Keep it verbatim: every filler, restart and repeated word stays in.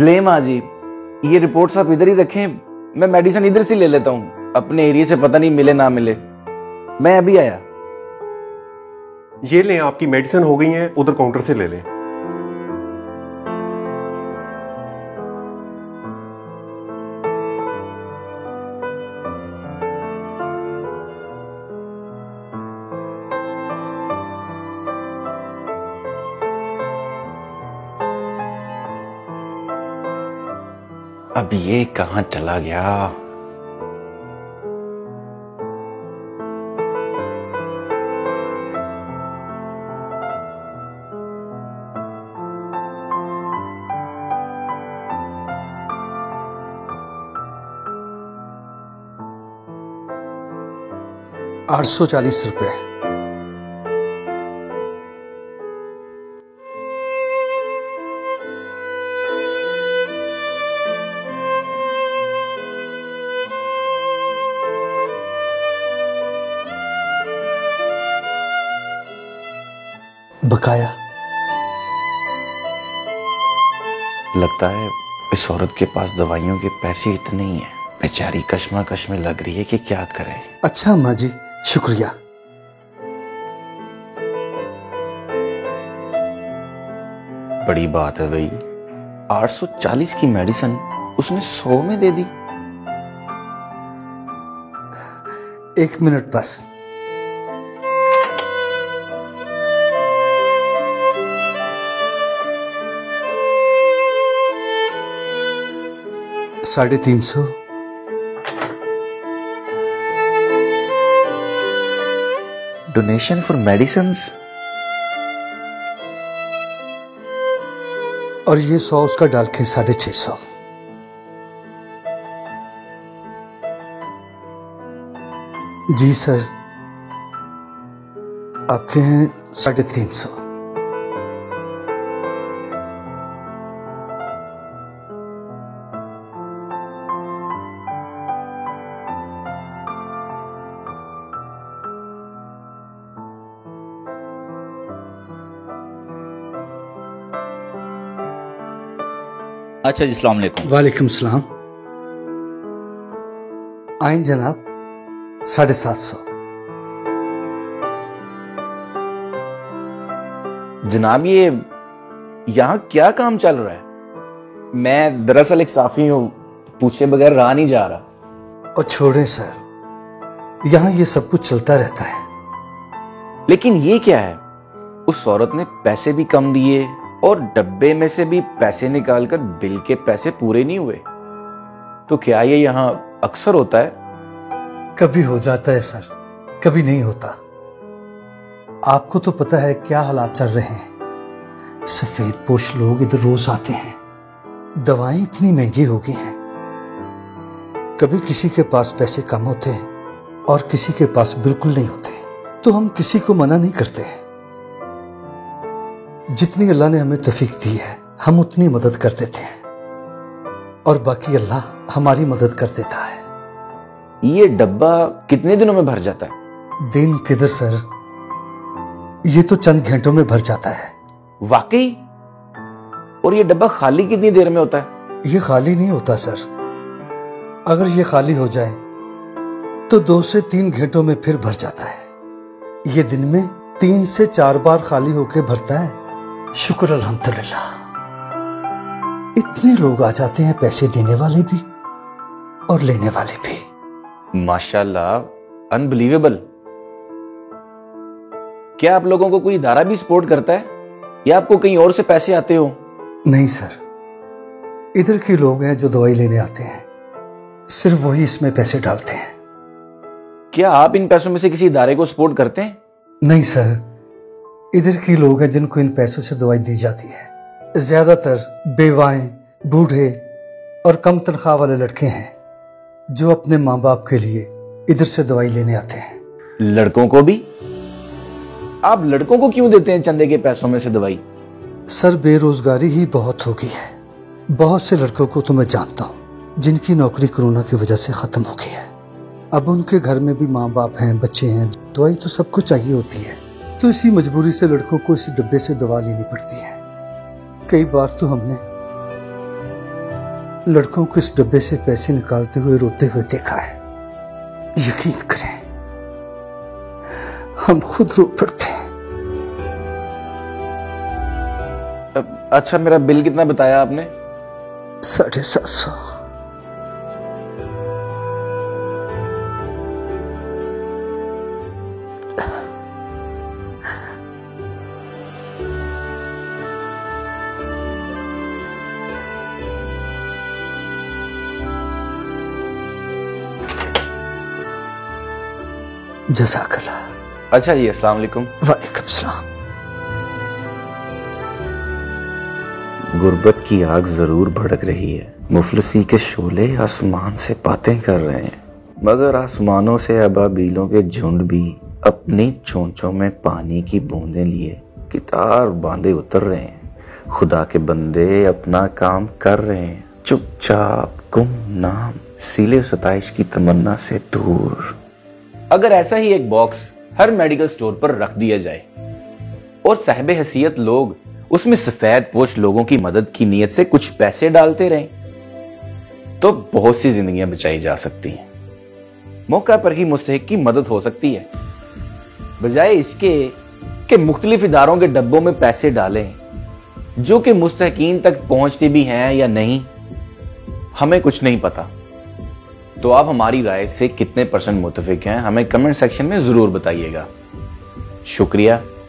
ले माँ जी, ये रिपोर्ट्स आप इधर ही रखें, मैं मेडिसिन इधर से ले लेता हूँ, अपने एरिया से पता नहीं मिले ना मिले। मैं अभी आया। ये लें, आपकी मेडिसिन हो गई है, उधर काउंटर से ले लें। अब ये कहां चला गया? आठ सौ चालीस रुपये। बकाया। लगता है इस औरत के पास दवाइयों के पैसे इतने ही हैं। बेचारी कश्मकश में लग रही है कि क्या करे। अच्छा अम्मा जी, शुक्रिया। बड़ी बात है भाई, आठ सौ चालीस की मेडिसिन उसने सौ में दे दी। एक मिनट बस। साढ़े तीन सौ। Donation for medicine. और ये सौ उसका डाल के साढ़े छह सौ। जी सर, आपके हैं साढ़े तीन सौ। अच्छा जी, अस्सलाम वालेकुम। वालेकुम सलाम। आइन जनाब, साढ़े सात सौ। जनाब ये यहाँ क्या काम चल रहा है? मैं दरअसल एक साफी हूँ, पूछे बगैर रहा नहीं जा रहा। और छोड़ें सर, यहाँ ये सब कुछ चलता रहता है। लेकिन ये क्या है, उस औरत ने पैसे भी कम दिए और डब्बे में से भी पैसे निकालकर बिल के पैसे पूरे नहीं हुए। तो क्या ये यहाँ अक्सर होता है? कभी हो जाता है सर, कभी नहीं होता। आपको तो पता है क्या हालात चल रहे हैं। सफेद पोश लोग इधर रोज आते हैं, दवाएं इतनी महंगी हो गई हैं। कभी किसी के पास पैसे कम होते हैं और किसी के पास बिल्कुल नहीं होते, तो हम किसी को मना नहीं करते हैं। जितनी अल्लाह ने हमें तौफीक दी है, हम उतनी मदद कर देते हैं, और बाकी अल्लाह हमारी मदद कर देता है। ये डब्बा कितने दिनों में भर जाता है? दिन किधर सर, ये तो चंद घंटों में भर जाता है। वाकई? और ये डब्बा खाली कितनी देर में होता है? ये खाली नहीं होता सर। अगर ये खाली हो जाए तो दो से तीन घंटों में फिर भर जाता है। ये दिन में तीन से चार बार खाली होके भरता है। शुक्र अल्हम्दुलिल्लाह। इतने लोग आ जाते हैं, पैसे देने वाले भी और लेने वाले भी। माशाल्लाह, अनबिलीवेबल। क्या आप लोगों को कोई इदारा भी सपोर्ट करता है या आपको कहीं और से पैसे आते हो? नहीं सर, इधर के लोग हैं जो दवाई लेने आते हैं, सिर्फ वही इसमें पैसे डालते हैं। क्या आप इन पैसों में से किसी इदारे को सपोर्ट करते हैं? नहीं सर, इधर के लोग हैं जिनको इन पैसों से दवाई दी जाती है। ज्यादातर बेवाएं, बूढ़े और कम तनख्वाह वाले लड़के हैं जो अपने माँ बाप के लिए इधर से दवाई लेने आते हैं। लड़कों को भी? आप लड़कों को क्यों देते हैं चंदे के पैसों में से दवाई? सर, बेरोजगारी ही बहुत हो गई है। बहुत से लड़कों को तो मैं जानता हूँ जिनकी नौकरी कोरोना की वजह से खत्म हो गई है। अब उनके घर में भी माँ बाप हैं, बच्चे हैं, दवाई तो सबको चाहिए होती है, तो इसी मजबूरी से लड़कों को इस डब्बे से दवा लेनी पड़ती है। कई बार तो हमने लड़कों को इस डब्बे से पैसे निकालते हुए रोते हुए देखा है। यकीन करें, हम खुद रो पड़ते हैं। अच्छा, मेरा बिल कितना बताया आपने? साढ़े सात सौ। जज़ाकल्लाह। अच्छा जी, अस्सलाम वालेकुम। वालेकुम सलाम। गुर्बत की आग जरूर भड़क रही है, मुफलसी के शोले आसमान से बातें कर रहे हैं, मगर आसमानों से अबाबीलों के झुंड भी अपनी चोंचों में पानी की बूंदें लिए कितार बांधे उतर रहे हैं। खुदा के बंदे अपना काम कर रहे हैं, चुपचाप गुमनाम, सीले सताइश की तमन्ना से दूर। अगर ऐसा ही एक बॉक्स हर मेडिकल स्टोर पर रख दिया जाए और साहिब हैसियत लोग उसमें सफेद पोश लोगों की मदद की नीयत से कुछ पैसे डालते रहें, तो बहुत सी जिंदगियां बचाई जा सकती हैं। मौका पर ही मुस्तहिक की मदद हो सकती है, बजाय इसके कि मुख्तलिफ इदारों के डब्बों में पैसे डालें जो कि मुस्तहिकीन तक पहुंचते भी हैं या नहीं, हमें कुछ नहीं पता। तो आप हमारी राय से कितने परसेंट मुत्तफिक हैं, हमें कमेंट सेक्शन में जरूर बताइएगा। शुक्रिया।